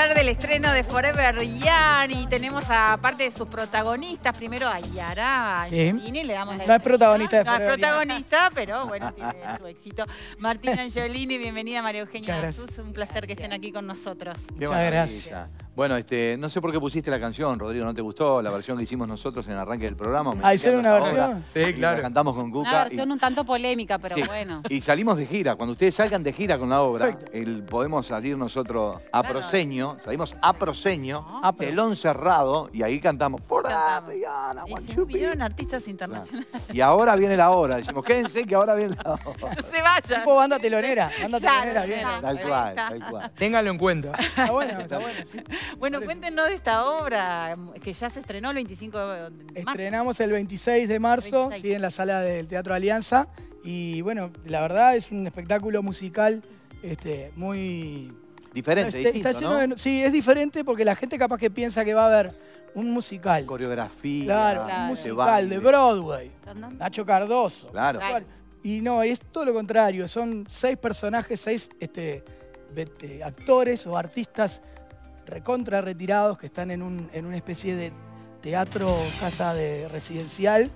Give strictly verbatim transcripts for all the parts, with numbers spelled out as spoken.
hablar del estreno de Forever Young y tenemos a parte de sus protagonistas. Primero a Yara Sí. Angelini, le damos la No es protagonista de No es Forever Young. protagonista, pero bueno, tiene su éxito. Martina Angelini, bienvenida. María Eugenia Muchas Sus, un placer que estén aquí con nosotros. Qué Muchas gracias. Bueno, este, no sé por qué pusiste la canción, Rodrigo, ¿no te gustó la versión que hicimos nosotros en el arranque del programa? Ah, ¿hicieron una versión? Sí, claro. La cantamos con Cuca. Una versión y, un tanto polémica, pero sí, bueno. Y salimos de gira. Cuando ustedes salgan de gira con la obra, Perfecto. el, podemos salir nosotros a Claro. Proseño, salimos a Proseño, Ah, pero- telón cerrado, y ahí cantamos. Cantamos. Forever Young, I Y want se you to be. vinieron artistas internacionales. Y ahora viene la hora. Decimos, quédense que ahora viene la hora. No se vayan. Tipo banda telonera. Banda Claro, telonera, bien. claro. Tal Ahí cual, está. tal cual. Ténganlo en cuenta. Está bueno, está bueno, sí. Bueno, Por eso. cuéntenos de esta obra que ya se estrenó el veinticinco de marzo. Estrenamos el veintiséis de marzo, veintiséis. sí, en la sala del Teatro Alianza. Y bueno, la verdad es un espectáculo musical este, muy... Diferente, Está- distinto, está lleno ¿no? de- sí, es diferente porque la gente capaz que piensa que va a haber un musical. Coreografía. Claro, Claro. un ese musical baile. de Broadway. Fernando. Nacho Cardoso. Claro. Claro. Y no, es todo lo contrario. Son seis personajes, seis este, vete- actores o artistas recontra retirados que están en, un, en una especie de teatro, casa de residencial.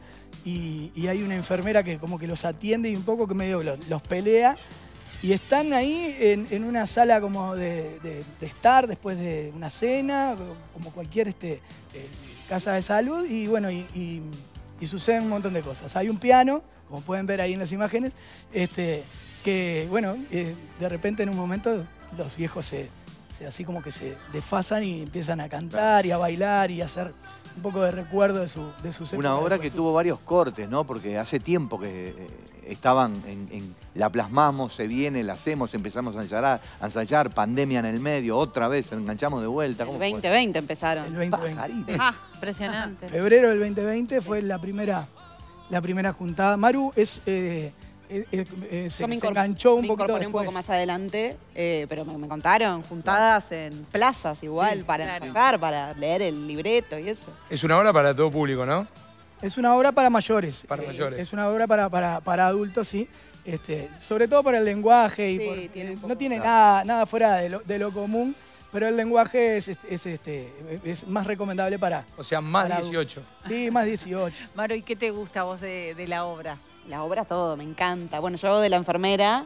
Y, y hay una enfermera que como que los atiende y un poco que medio los, los pelea. Y están ahí en, en una sala como de, de- de estar después de una cena, como cualquier este, eh, casa de salud. Y bueno, y, y- y suceden un montón de cosas. Hay un piano, como pueden ver ahí en las imágenes, este, que bueno, eh, de repente en un momento los viejos se, se- así como que se desfasan y empiezan a cantar y a bailar y a hacer un poco de recuerdo de, su, de sus Una épocas obra de que juventud. tuvo varios cortes, ¿no? Porque hace tiempo que eh, estaban en, en- la plasmamos, se viene, la hacemos, empezamos a ensayar, a ensayar, pandemia en el medio, otra vez, enganchamos de vuelta. El ¿Cómo fue? veinte veinte empezaron. El veinte veinte. Pajarito. Ah, impresionante. Febrero del veinte veinte fue la primera, la primera juntada. Maru es, eh, eh, eh, eh, se, Yo me, se incorpor- enganchó un me poquito incorporé un después. poco más adelante, eh, pero me, me contaron, juntadas en plazas igual, Sí, para claro. ensayar, para leer el libreto y eso. Es una obra para todo público, ¿no? Es una obra para mayores. Para Eh, mayores. Es una obra para, para, para adultos, sí. Este, sobre todo por el lenguaje y Sí, por- tiene un eh, poco- no tiene Claro. nada, nada fuera de lo, de lo común, pero el lenguaje es, es, es, este, es más recomendable para... O sea, más Para dieciocho. Sí, más dieciocho. Maro, ¿y qué te gusta a vos de, de la obra? La obra todo, me encanta. Bueno, yo hago de la enfermera,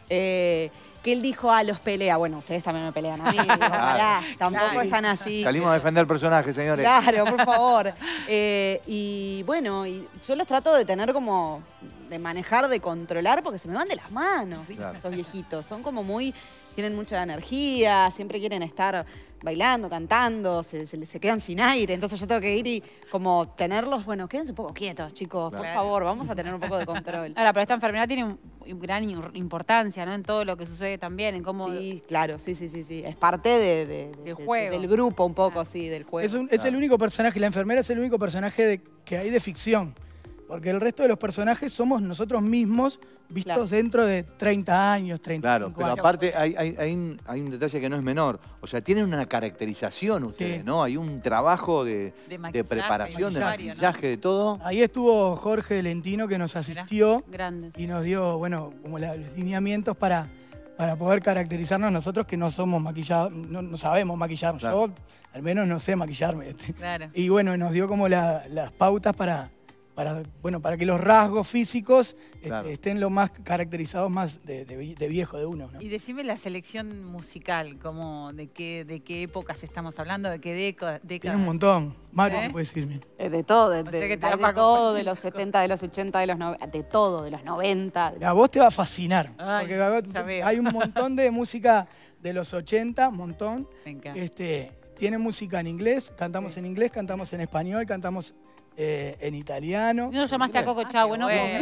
eh, que él dijo, ah, los pelea. Bueno, ustedes también me pelean a mí. Digo, pará, tampoco Claro. están así. Salimos a defender personajes, señores. Claro, por favor. Eh, y bueno, y yo los trato de tener como, de manejar, de controlar, porque se me van de las manos, ¿viste? Claro. Estos viejitos. Son como muy, tienen mucha energía, siempre quieren estar bailando, cantando, se, se, se quedan sin aire. Entonces yo tengo que ir y como tenerlos, bueno, quédense un poco quietos, chicos, por Claro. favor, vamos a tener un poco de control. Ahora, pero esta enfermedad tiene un- un gran im- importancia, ¿no? En todo lo que sucede también, en cómo... Sí, claro, sí, sí, sí, sí. Es parte de, de- de- Del de- juego. del grupo un poco, Claro. sí, del juego. Es, un- es el único personaje, la enfermera es el único personaje de- que hay de ficción. Porque el resto de los personajes somos nosotros mismos vistos Claro. dentro de treinta años, treinta y Claro, cinco pero años. aparte hay, hay- hay un, hay un detalle que no es menor. O sea, tienen una caracterización ustedes, Sí. ¿no? Hay un trabajo de, De de maquillaje, preparación, de maquillaje, ¿no? maquillaje, de todo. Ahí estuvo Jorge Lentino que nos asistió Grandes. y nos dio, bueno, como la- los lineamientos para, para poder caracterizarnos nosotros que no somos maquillados, no, no sabemos maquillarnos. Claro. Yo al menos no sé maquillarme. este. Claro. Y bueno, nos dio como la- las pautas para, para, bueno, para que los rasgos físicos este, Claro. estén lo más caracterizados más de, de vi- de viejo de uno, ¿no? Y decime la selección musical, como de qué, de qué épocas estamos hablando, de qué década. Tiene un montón. Maru, ¿Eh? ¿qué puedes decirme? Eh, De todo, de, sea de- que te hay da de para todo, compartir de los las cosas. setenta, de los ochenta, de los noventa, de todo, de los noventa. de- A vos te va a fascinar. Ay, porque acá ya veo. hay un montón de música de los ochenta, un montón. Me encanta. Este, tiene música en inglés, cantamos Sí. en inglés, cantamos en español, cantamos eh, en italiano. ¿No lo llamaste a Coco Chau? ¿No? bueno.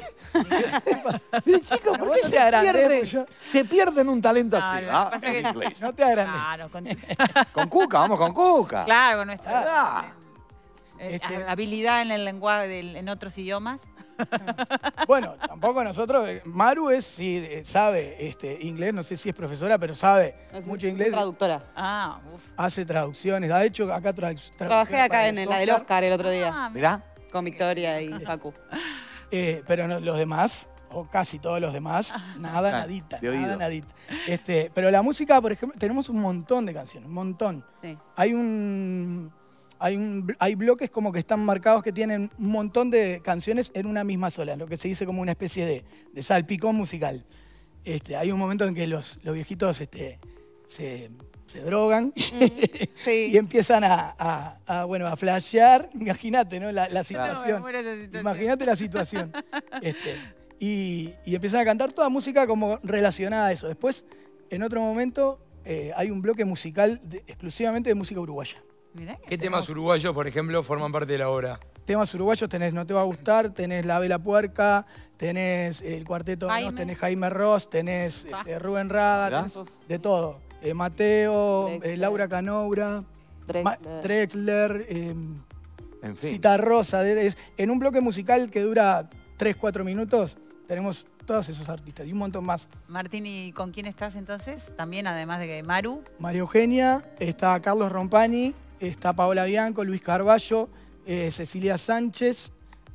Pero chicos, Pero ¿por vos qué no se te agrandes, pierden, pues yo- se pierden un talento No, así? lo Ah, que pasa es en que- inglés. No te agrandes. Claro, con, Con Cuca, vamos con Cuca. claro, con nuestra Ah. eh, Este- habilidad en el lenguaje, del- en otros idiomas. Bueno, tampoco nosotros. eh, Maru es, sí, eh, sabe este, inglés, no sé si es profesora, pero sabe No sé, mucho soy inglés. traductora. Ah, uf. Hace traducciones. Ha hecho acá tradu- traducciones. Trabajé acá para en los la del Oscar el otro día, Ah, Mirá. con Victoria y Facu. Eh, pero no- los demás, o casi todos los demás, nada, Ah, nadita, de nada, oído. nadita. Este, pero la música, por ejemplo, tenemos un montón de canciones, un montón. Sí. Hay un, hay un, hay bloques como que están marcados que tienen un montón de canciones en una misma sola, lo que se dice como una especie de, de salpicón musical. Este, hay un momento en que los, los viejitos este, se, se drogan Sí. y empiezan a, a- a, bueno, a flashear. Imagínate, ¿no? La, la situación. muero esa situación. Imagínate la situación. Este, y, y empiezan a cantar toda música como relacionada a eso. Después, en otro momento, eh, hay un bloque musical de- exclusivamente de música uruguaya. Mirá ¿Qué temas uruguayos, por ejemplo, forman parte de la obra? Temas uruguayos tenés No Te Va a Gustar, tenés La Vela Puerca, tenés el Cuarteto de Nos, Jaime. tenés Jaime Ross, tenés Ah. este, Rubén Rada, Mirá. tenés de todo. Eh, Mateo, Drexler. eh, Laura Canoura, Ma- Drexler. Drexler, eh, En fin. Cita Rosa. de- de- en un bloque musical que dura tres, cuatro minutos, tenemos todos esos artistas y un montón más. Martín, ¿y con quién estás entonces? También, además de que Maru. María Eugenia, está Carlos Rompani, está Paola Bianco, Luis Carballo, eh, Cecilia Sánchez,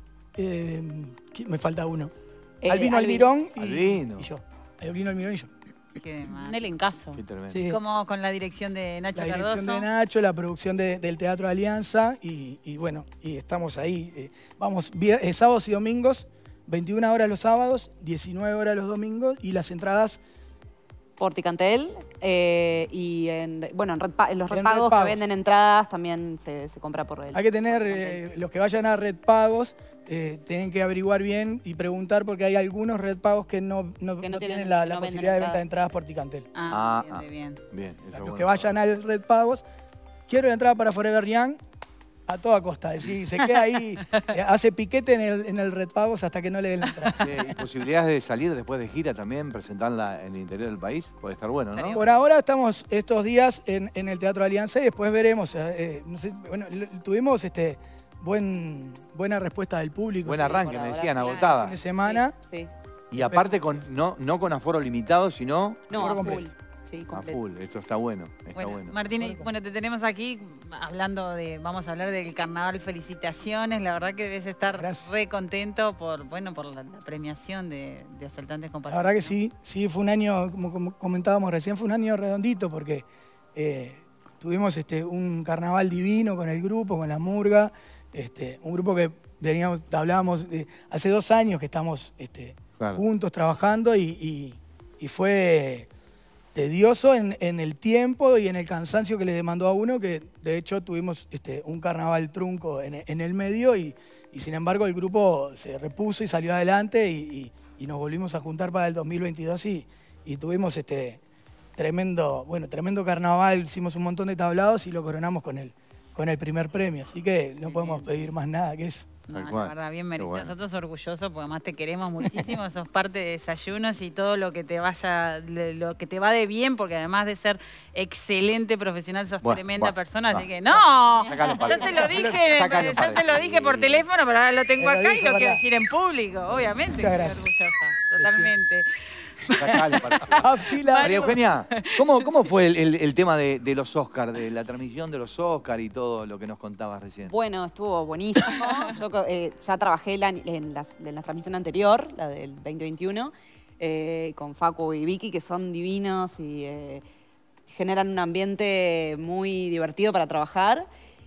eh, ¿quién- me falta uno. Eh, Albino Albi- Almirón y, Albino. y yo. Albino Almirón y yo. Qué mal. Un elencazo. Qué tremendo. Sí. Como con la dirección de Nacho La dirección Cardoso. de Nacho, la producción de- del Teatro Alianza y, y bueno, y estamos ahí. eh, vamos, vier- eh, sábados y domingos, veintiuna horas los sábados, diecinueve horas los domingos y las entradas Por Ticantel eh, y en, bueno, en, Red Pa- en los En Red Pagos Red que Pagos. venden entradas también se, se compra por él. hay que tener, eh, los que vayan a Red Pagos, eh, tienen que averiguar bien y preguntar porque hay algunos Red Pagos que no, no- Que no no tienen- tienen la, que la no venden posibilidad de venta de entradas. entradas por Ticantel. Ah, Ah, bien, bien. Bien. eso es Los bueno. que vayan al Red Pagos, quiero la entrada para Forever Young a toda costa. Es decir, se queda ahí, eh, hace piquete en el, en el Red Pagos hasta que no le den la entrada. Sí, ¿y posibilidades de salir después de gira también, presentarla en el interior del país? Puede estar bueno, ¿no? Por ahora estamos estos días en, en el Teatro Alianza y después veremos. eh, eh, no sé, bueno, l- tuvimos este buen, buena respuesta del público Buen este arranque, por me ahora, decían, sí. agotada. fin de semana. Sí. Y aparte, con, no, no con aforo limitado, sino No, Aforo a full. completo. Sí, a completo. full. Esto está bueno, está Bueno, bueno. Martín, y- bueno, te tenemos aquí hablando de, vamos a hablar del carnaval, felicitaciones, la verdad que debes estar Gracias. re contento por, bueno, por la, la premiación de, de Asaltantes con La Pasiones, verdad que ¿no? sí, sí, fue un año, como, como comentábamos recién, fue un año redondito porque eh, tuvimos este, un carnaval divino con el grupo, con la murga, este, un grupo que veníamos, hablábamos, de- hace dos años que estamos este, Claro. juntos trabajando y, y- y fue tedioso en, en el tiempo y en el cansancio que le demandó a uno, que de hecho tuvimos este, un carnaval trunco en, en el medio y, y sin embargo el grupo se repuso y salió adelante y, y- y nos volvimos a juntar para el dos mil veintidós y, y tuvimos este tremendo, bueno, tremendo carnaval, hicimos un montón de tablados y lo coronamos con el, con el primer premio, así que no podemos pedir más nada que eso. No, Tal la cual. verdad, bien Qué merecido. bueno. Nosotros orgullosos porque además te queremos muchísimo, sos parte de Desayunos y todo lo que te vaya, le- lo que te va de bien, porque además de ser excelente profesional, sos Bueno, tremenda bueno, persona, va. así que no, Sácalo, yo Pablo. se lo dije, Sácalo, yo Pablo. se lo dije por teléfono, pero ahora lo tengo Me lo acá y dijo, lo quiero ¿verdad? decir en público, obviamente, que Muchas estoy gracias. orgullosa, totalmente. Sacalo para- Ah, fila. María Eugenia, ¿cómo, cómo fue el, el- el tema de, de los Oscars, de la transmisión de los Oscars y todo lo que nos contabas recién? Bueno, estuvo buenísimo. Yo eh, ya trabajé la- en, las- en la transmisión anterior, la del veinte veintiuno, eh, con Facu y Vicky, que son divinos y eh, generan un ambiente muy divertido para trabajar.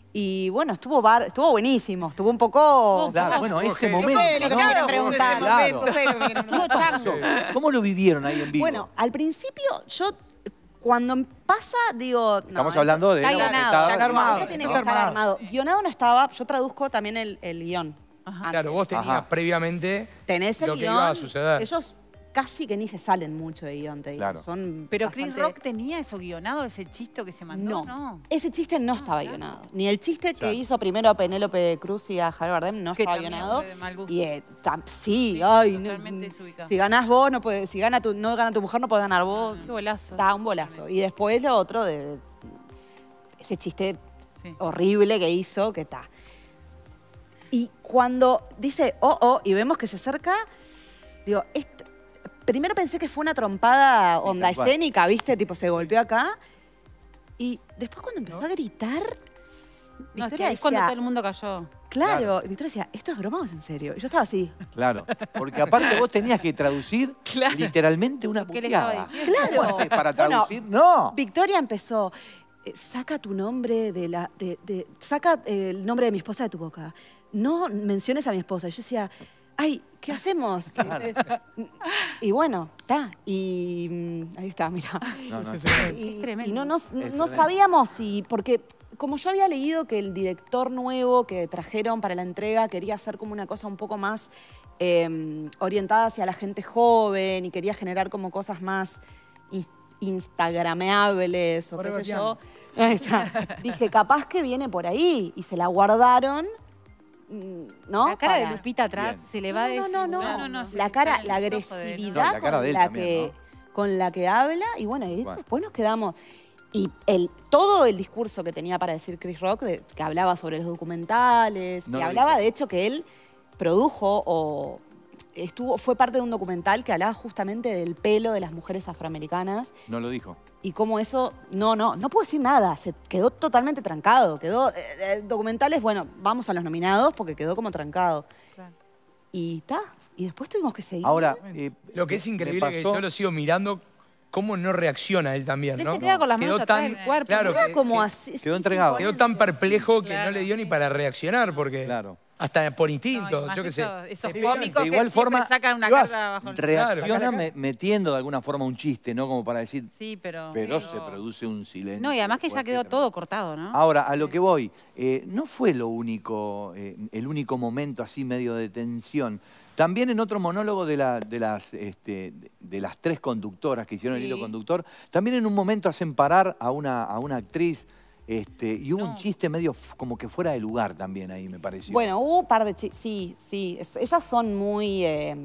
Y bueno, estuvo, bar- estuvo buenísimo, estuvo un poco... Claro, bueno, ese Jorge, momento. No sé lo que ¿no? me quieren preguntar. Claro. No sé lo que me quieren preguntar. ¿Cómo lo vivieron ahí en vivo? Bueno, al principio yo, cuando pasa, digo... no, Estamos esto- hablando de... está la guionado. bofetada Está de- armado. Esto tiene ¿no? que estar Armado. armado. Guionado no estaba, yo traduzco también el, el guión. antes. Claro, vos tenías Ajá. previamente Tenés el lo que guión. iba a suceder. Ellos casi que ni se salen mucho de guión, te digo. Claro. Son Pero bastante- Chris Rock tenía eso guionado, ese chiste que se mandó, No. ¿no? Ese chiste no estaba guionado. Ni el chiste Claro. que hizo primero a Penélope Cruz y a Javier Bardem no Que estaba también guionado. fue de mal gusto. Y eh, tam- sí, Sí, ay, no- totalmente desubicado. si ganás vos, no puede, si gana tu, no gana tu mujer, no puede ganar vos. Qué golazo. Está un bolazo. Y después lo otro de, de ese chiste Sí. horrible que hizo, que está. Y cuando dice oh, oh, y vemos que se acerca, digo, esto- primero pensé que fue una trompada onda tal cual. escénica, ¿viste? Tipo, se golpeó acá. Y después cuando empezó a gritar, No, es que Victoria ahí es cuando decía, todo el mundo cayó. Claro, Claro. y Victoria decía, ¿esto es broma o es en serio? Y yo estaba así. Claro, porque aparte vos tenías que traducir literalmente una ¿Qué le estaba puteada. diciendo? Claro. ¿Cómo haces para Bueno, traducir? No. Victoria empezó, eh, saca tu nombre de la... De, de- saca eh, el nombre de mi esposa de tu boca. No menciones a mi esposa. Y yo decía, ay, ¿qué hacemos? Y bueno, está. Y mm, ahí está, mira. No, no, Y, tremendo. y no, nos- Es no tremendo. sabíamos si, porque como yo había leído que el director nuevo que trajeron para la entrega quería hacer como una cosa un poco más eh, orientada hacia la gente joven y quería generar como cosas más ins- instagrameables o qué Forever sé Young. yo. Ahí está. Dije, capaz que viene por ahí y se la guardaron, mm, ¿no? La cara de Para- Lupita atrás Bien. se le va no, no, no, no, No, no, no, se La le cara, salen la los ojos de él, ¿no? agresividad No, y la cara con de él la también, que ¿no? con la que habla y bueno, y Bueno. después nos quedamos y el todo el discurso que tenía para decir Chris Rock, de- que hablaba sobre los documentales, No que lo hablaba dijo. de hecho que él produjo o estuvo fue parte de un documental que hablaba justamente del pelo de las mujeres afroamericanas. No lo dijo. Y cómo eso, no, no, no puedo decir nada, se quedó totalmente trancado. Quedó, eh, eh, documentales, bueno, vamos a los nominados porque quedó como trancado. Claro. Y está, y después tuvimos que seguir. Ahora, eh, Lo que es me increíble que pasó- yo lo sigo mirando, cómo no reacciona él también, Él ¿no? se queda con las manos Quedó atrás tan, del cuerpo. claro, Queda que- como que- así. quedó sí, entregado. sí, quedó tan perplejo que Claro, no le dio ni sí. para reaccionar, porque Claro. hasta por No, instinto, y más yo qué sé. esos- Esos Sí, cómicos de igual que forma, siempre sacan una ibas, carta bajo el... Reacciona Claro. me- metiendo de alguna forma un chiste, ¿no? Como para decir, Sí, pero... pero se produce un silencio. No, y además que ya fuerte, quedó tremendo. todo cortado, ¿no? Ahora, a lo que voy, eh, no fue lo único, eh, el único momento así medio de tensión. También en otro monólogo de, la- de las, este, de- de las tres conductoras que hicieron el Sí. hilo conductor, también en un momento hacen parar a una, a una actriz este, y hubo un No. chiste medio f- como que fuera de lugar también ahí, me pareció. Bueno, hubo un par de chicas. Sí, sí. es- ellas son muy. Eh,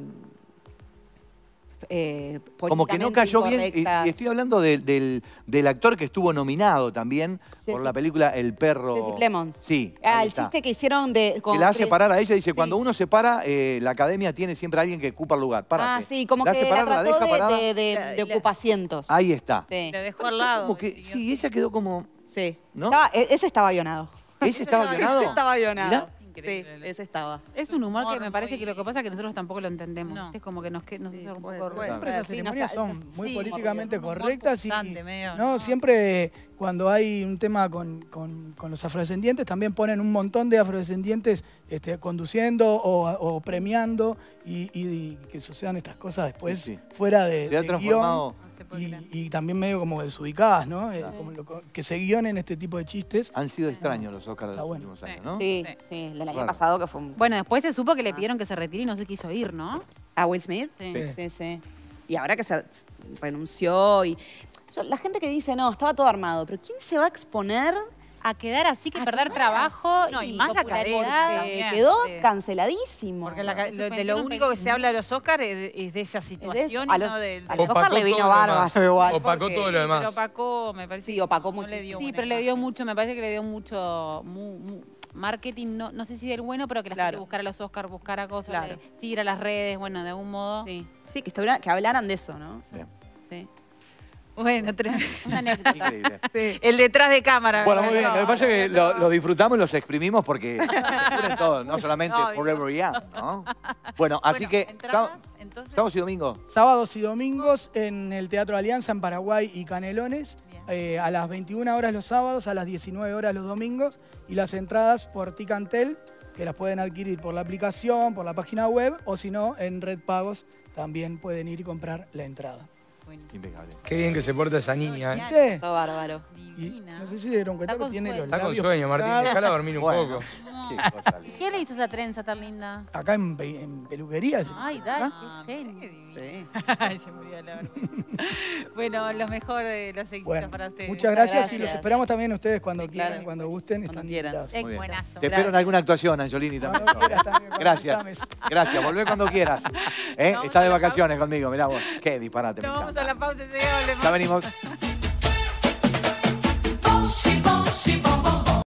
eh, como que no políticamente cayó bien, y, incorrectas. y estoy hablando de- del, del actor que estuvo nominado también por Jesse- la película El Perro. Jesse Plemons. Sí. Ah, ahí el está. chiste que hicieron de. con Que la hace Chris- parar a ella, dice, Sí. cuando uno se para, eh, la academia tiene siempre a alguien que ocupa el lugar. Ah, Párate. sí, como La que hace la parar, la trató deja de, parada. de, de, La- de la- ocupacientos. Ahí está. Sí, Le dejó al lado. Como que, siguió. sí, ella quedó como... sí. ¿No? Estaba- e- ese estaba guionado. ¿Ese estaba guionado? Ese estaba guionado. Mirá. Increíble. Sí, ese estaba. Es un humor que humor me parece muy- que lo que pasa es que nosotros tampoco lo entendemos. No. ¿viste? Es como que nos, que- nos hace un puede- poco puede ruido. Siempre esas Sí, ceremonias no, son muy sí, políticamente como muy correctas y punzante, medio, no, ¿no? siempre cuando hay un tema con, con- con los afrodescendientes también ponen un montón de afrodescendientes este, conduciendo o, o premiando y, y que sucedan estas cosas después Sí, sí. fuera de, Se ha de transformado... guión No se puede y, creer. y también medio como desubicadas, ¿no? Eh, como lo- que se guionen este tipo de chistes. Han sido extraños los Oscars de Está los bueno. últimos años, Sí. ¿no? Sí, Sí. sí, el del año Claro. pasado que fue un... Bueno, después se supo que le pidieron que se retire y no se quiso ir, ¿no? ¿A Will Smith? Sí. Sí. Sí, sí. Y ahora que se renunció y... yo- la gente que dice, no, estaba todo armado, pero ¿quién se va a exponer? A quedar así que A perder quedar trabajo No, y, y más la popularidad. cadena. Eh, También, quedó sí. canceladísimo. Porque la ca- Se lo- de suspendieron lo único que se películas. habla de los Oscars es, de- es de esa Es de eso. situación A y los, no del... a del- los Oscar Opacó le vino todo lo demás. bárbaro igual. Opacó porque- todo lo demás. Pero opacó, me parece. Sí, opacó no le muchísimo. dio Sí, buena pero le dio imagen. mucho, me parece que le dio mucho mu- mu- marketing, no, no sé si del bueno, pero que la gente Claro. buscara los Oscars, buscara cosas, Claro. de, seguir a las redes, bueno, de algún modo. Sí, sí que, estuviera- que hablaran de eso, ¿no? Bien. Sí. Bueno, tremendo. Una anécdota. Increíble. El detrás de cámara. Bueno, muy bien. No, Lo que pasa es que no, lo, lo disfrutamos y los exprimimos porque cubren todo, no solamente No, Forever Young, ¿no? Bueno, así Bueno, que entradas, sáb- entonces. sábados y domingos. Sábados y domingos en el Teatro Alianza en Paraguay y Canelones, Bien. eh, a las veintiuna horas los sábados, a las diecinueve horas los domingos, y las entradas por Ticantel, que las pueden adquirir por la aplicación, por la página web, o si no, en Red Pagos también pueden ir y comprar la entrada. Buenísimo. Impecable. Qué bien que se porta esa niña, ¿eh? ¿Viste? Todo bárbaro. Y Divina. no sé si se dieron cuenta Está que con tiene los sueño. Está con labios sueño, Martín. pintados. Déjala dormir un Bueno. poco. Qué cosa linda. ¿Quién le hizo esa trenza tan linda? Acá en, pe- en peluquería. se- Ay, ¿Ah? dale, Ah, qué mirá genio. qué divina. Sí. Ay, se murió la verdad. Bueno, lo mejor de los éxitos Bueno, para ustedes. muchas gracias, y los gracias. esperamos también ustedes cuando Sí, quieran, claro. cuando gusten, Cuando están quieran. invitados. Eh, Muy bien. buenazo. Te espero en alguna actuación, Angiolini, No, también. no quieras también, cuando Gracias. me llames. Gracias, volvé cuando quieras. ¿Eh? Vamos Estás a de la vacaciones conmigo, mirá vos. Qué disparate, me Nos vamos encanta. a la pausa y seguimos. Ya venimos. Boom, she, boom, she, boom, boom.